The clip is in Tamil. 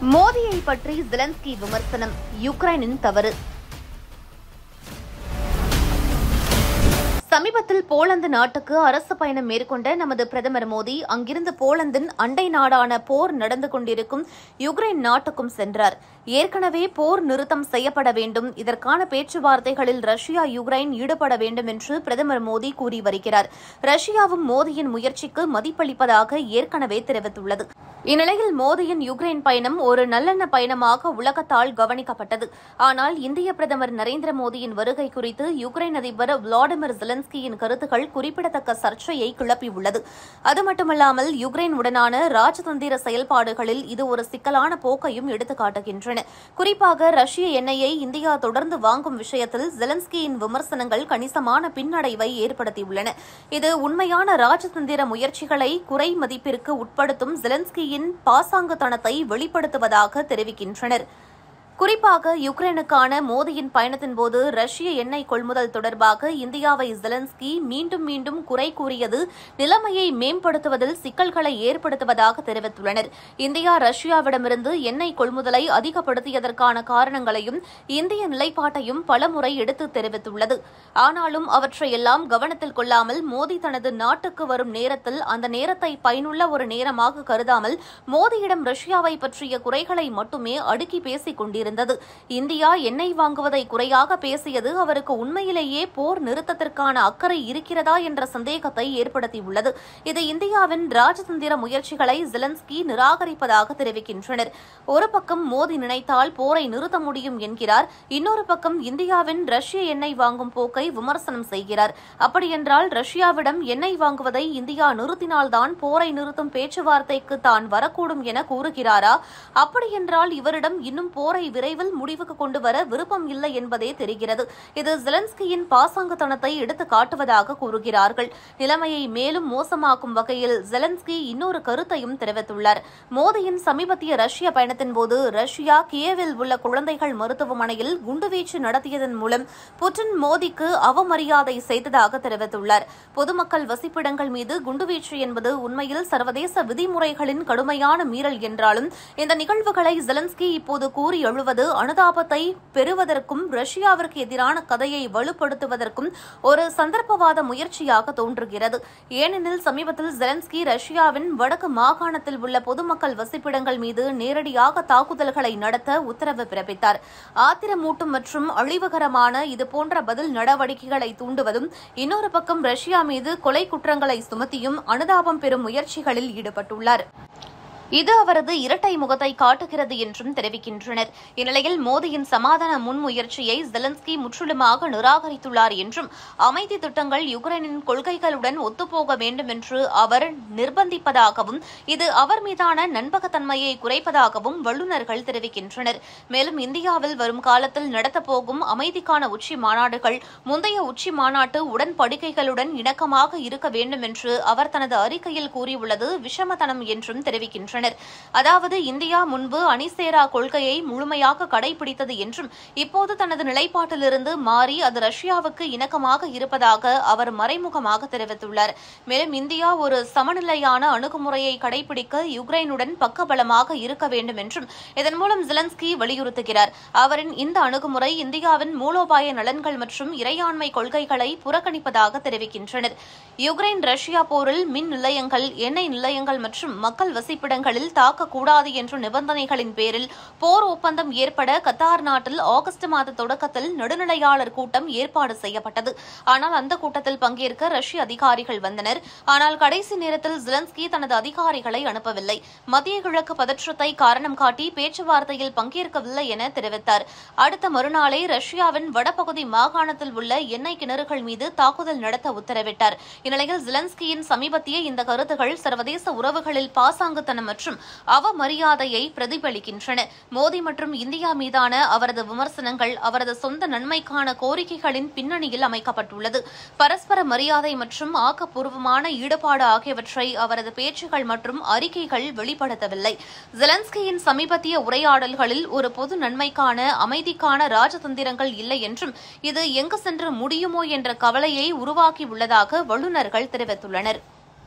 மோடியை பற்றி ஜெலன்ஸ்கி விமர்சனம். யுக்ரைனின் தவறு. சமீபத்தில் போலந்து நாட்டுக்கு அரசு பயணம் மேற்கொண்ட நமது பிரதமர் மோடி அங்கிருந்து போலந்தின் அண்டை நாடான போர் நடந்து கொண்டிருக்கும் யுக்ரைன் நாட்டுக்கும் சென்றார். ஏற்கனவே போர் நிறுத்தம் செய்யப்பட வேண்டும், இதற்கான பேச்சுவார்த்தைகளில் ரஷ்யா யுக்ரைன் ஈடுபட வேண்டும் என்று பிரதமர் மோடி கூறி வருகிறார். ரஷ்யாவும் மோடியின் முயற்சிக்கு மதிப்பளிப்பதாக ஏற்கனவே தெரிவித்துள்ளது. இந்நிலையில் மோடியின் யுக்ரைன் பயணம் ஒரு நல்லெண்ண பயணமாக உலகத்தால் கவனிக்கப்பட்டது. ஆனால் இந்திய பிரதமர் நரேந்திர மோடியின் வருகை குறித்து யுக்ரைன் அதிபர் விளாடிமிர் ஜெலன்ஸ்கியின் கருத்துக்கள் குறிப்பிடத்தக்க சர்ச்சையை கிளப்பியுள்ளது. அது மட்டுமல்லாமல் யுக்ரைன் உடனான ராஜதந்திர செயல்பாடுகளில் இது ஒரு சிக்கலான போக்கையும் எடுத்துக்காட்டுகின்றன. குறிப்பாக ரஷ்ய எண்ணெயை இந்தியா தொடர்ந்து வாங்கும் விஷயத்தில் ஜெலன்ஸ்கியின் விமர்சனங்கள் கணிசமான பின்னடைவை ஏற்படுத்தியுள்ளன. இது உண்மையான ராஜதந்திர முயற்சிகளை குறை மதிப்பிற்கு உட்படுத்தும் ஜெலன்ஸ்கியின் பாசாங்குத்தனத்தை வெளிப்படுத்துவதாக தெரிவிக்கின்றனர். குறிப்பாக யுக்ரைனுக்கான மோடியின் பயணத்தின்போது ரஷ்ய எண்ணெய் கொள்முதல் தொடர்பாக இந்தியாவை ஜெலன்ஸ்கி மீண்டும் மீண்டும் குறை கூறியது நிலைமையை மேம்படுத்துவதில் சிக்கல்களை ஏற்படுத்துவதாக தெரிவித்துள்ளனர். இந்தியா ரஷ்யாவிடமிருந்து எண்ணெய் கொள்முதலை அதிகப்படுத்தியதற்கான காரணங்களையும் இந்திய நிலைப்பாட்டையும் பலமுறை எடுத்து தெரிவித்துள்ளது. ஆனாலும் அவற்றையெல்லாம் கவனத்தில் கொள்ளாமல் மோடி தனது நாட்டுக்கு வரும் நேரத்தில் அந்த நேரத்தை பயனுள்ள ஒரு நேரமாக கருதாமல் மோடியிடம் ரஷ்யாவை பற்றிய குறைகளை மட்டுமே அடுக்கி பேசிக் கொண்டிருந்தது. இந்தியா எண்ணெய் வாங்குவதை குறையாக பேசியது அவருக்கு உண்மையிலேயே போர் நிறுத்தத்திற்கான அக்கறை இருக்கிறதா என்ற சந்தேகத்தை ஏற்படுத்தியுள்ளது. இது இந்தியாவின் ராஜதந்திர முயற்சிகளை ஜெலன்ஸ்கி நிராகரிப்பதாக தெரிவிக்கின்றனர். ஒரு பக்கம் மோடி நினைத்தால் போரை நிறுத்த முடியும் என்கிறார், இன்னொரு பக்கம் இந்தியாவின் ரஷ்ய எண்ணெய் வாங்கும் போக்கை விமர்சனம் செய்கிறார். அப்படியென்றால் ரஷ்யாவிடம் எண்ணெய் வாங்குவதை இந்தியா நிறுத்தினால்தான் போரை நிறுத்தும் பேச்சுவார்த்தைக்கு தான் வரக்கூடும் என கூறுகிறாரா? அப்படியென்றால் இவரிடம் இன்னும் போரை விரைவில் முடிவுக்கு கொண்டு வர விருப்பம் இல்லை என்பதே தெரிகிறது. இது ஜெலன்ஸ்கியின் பாசாங்குத்தனத்தை எடுத்து காட்டுவதாக கூறுகிறார்கள். நிலைமையை மேலும் மோசமாக்கும் வகையில் ஜெலன்ஸ்கி இன்னொரு கருத்தையும் தெரிவித்துள்ளார். மோடியின் சமீபத்திய ரஷ்ய பயணத்தின்போது ரஷ்யா கியேவில் உள்ள குழந்தைகள் மருத்துவமனையில் குண்டுவீச்சு நடத்தியதன் மூலம் புட்டின் மோடிக்கு அவமரியாதை செய்ததாக தெரிவித்துள்ளார். பொதுமக்கள் வசிப்பிடங்கள் மீது குண்டுவீச்சு என்பது உண்மையில் சர்வதேச விதிமுறைகளின் கடுமையான மீறல் என்றாலும் இந்த நிகழ்வுகளை ஜெலன்ஸ்கி இப்போது கூறி எழுவது அனுதாபத்தை பெறுவதற்கும் ரஷ்யாவிற்கு எதிரான கதையை வலுப்படுத்துவதற்கும் ஒரு சந்தர்ப்பவாத முயற்சியாக தோன்றுகிறது. ஏனெனில் சமீபத்தில் ஜெலன்ஸ்கி ரஷ்யாவின் வடக்கு மாகாணத்தில் உள்ள பொதுமக்கள் வசிப்பிடங்கள் மீது நேரடியாக தாக்குதல்களை நடத்த உத்தரவு பிறப்பித்தார். ஆத்திரமூட்டும் மற்றும் அழிவுகரமான இதுபோன்ற பதில் நடவடிக்கைகளை தூண்டுவதும் இன்னொரு பக்கம் ரஷ்யா மீது கொலை குற்றங்களை சுமத்தியும் அனுதாபம் பெறும் முயற்சிகளில் ஈடுபட்டுள்ளார். இது அவரது இரட்டை முகத்தை காட்டுகிறது என்றும் தெரிவிக்கின்றனர். இந்நிலையில் மோடியின் சமாதான முன்முயற்சியை ஜெலன்ஸ்கி முற்றிலுமாக நிராகரித்துள்ளார் என்றும் அமைதி திட்டங்கள் யுக்ரைனின் கொள்கைகளுடன் ஒத்துப்போக வேண்டும் என்று அவர் நிர்பந்திப்பதாகவும் இது அவர் மீதான நம்பகத்தன்மையை குறைப்பதாகவும் வல்லுநர்கள் தெரிவிக்கின்றனர். மேலும் இந்தியாவில் வரும் காலத்தில் நடத்தப்போகும் அமைதிக்கான உச்சி மாநாடுகள் முந்தைய உச்சி மாநாட்டு உடன்படிக்கைகளுடன் இணக்கமாக இருக்க வேண்டும் என்று அவர் தனது அறிக்கையில் கூறியுள்ளது விஷமத்தனம் என்றும் தெரிவிக்கின்றனர். அதாவது இந்தியா முன்பு அணிசேரா கொள்கையை முழுமையாக கடைபிடித்தது என்றும் இப்போது தனது நிலைப்பாட்டிலிருந்து மாறி அது ரஷ்யாவுக்கு இணக்கமாக இருப்பதாக அவர் மறைமுகமாக தெரிவித்துள்ளார். மேலும் இந்தியா ஒரு சமநிலையான அணுகுமுறையை கடைபிடிக்க யுக்ரைனுடன் பக்கபலமாக இருக்க வேண்டும் என்றும் இதன் மூலம் ஜெலன்ஸ்கி வலியுறுத்துகிறார். அவரின் இந்த அணுகுமுறை இந்தியாவின் மூலோபாய நலன்கள் மற்றும் இறையாண்மை கொள்கைகளை புறக்கணிப்பதாக தெரிவிக்கின்றனர். யுக்ரைன் ரஷ்யா போரில் மின் நிலையங்கள், எண்ணெய் நிலையங்கள் மற்றும் மக்கள் வசிப்பிடங்கள் தாக்கக்கூடாது என்ற நிபந்தனைகளின் பேரில் போர் ஒப்பந்தம் ஏற்பட கத்தார் நாட்டில் ஆகஸ்ட் மாத தொடக்கத்தில் நடுநிலையாளர் கூட்டம் ஏற்பாடு செய்யப்பட்டது. ஆனால் அந்த கூட்டத்தில் பங்கேற்க ரஷ்ய அதிகாரிகள் வந்தனர். ஆனால் கடைசி நேரத்தில் ஜெலன்ஸ்கி தனது அதிகாரிகளை அனுப்பவில்லை. மத்திய கிழக்கு பதற்றத்தை காரணம் காட்டி பேச்சுவார்த்தையில் பங்கேற்கவில்லை என தெரிவித்தார். அடுத்த மறுநாளே ரஷ்யாவின் வடபகுதி மாகாணத்தில் உள்ள எண்ணெய் கிணறுகள் மீது தாக்குதல் நடத்த உத்தரவிட்டார். இந்நிலையில் ஜெலன்ஸ்கியின் சமீபத்திய இந்த கருத்துகள் சர்வதேச உறவுகளில் பாசாங்குத்தனம் மற்றும் அவமரியாதையை பிரதிபலிக்கின்றன. மோடி மற்றும் இந்தியா மீதான அவரது விமர்சனங்கள் அவரது சொந்த நன்மைக்கான கோரிக்கைகளின் பின்னணியில் அமைக்கப்பட்டுள்ளது. பரஸ்பர மரியாதை மற்றும் ஆக்கப்பூர்வமான ஈடுபாடு ஆகியவற்றை அவரது பேச்சுகள் மற்றும் அறிக்கைகள் வெளிப்படுத்தவில்லை. ஜெலன்ஸ்கியின் சமீபத்திய உரையாடல்களில் ஒரு பொது நன்மைக்கான அமைதிக்கான ராஜதந்திரங்கள் இல்லை என்றும் இது எங்கு சென்று முடியுமோ என்ற கவலையை உருவாக்கியுள்ளதாக வல்லுநர்கள் தெரிவித்துள்ளனர்.